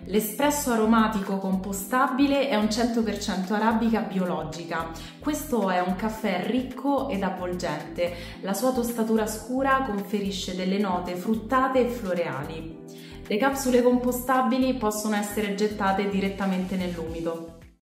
L'espresso aromatico compostabile è un 100% arabica biologica. Questo è un caffè ricco ed avvolgente. La sua tostatura scura conferisce delle note fruttate e floreali. Le capsule compostabili possono essere gettate direttamente nell'umido.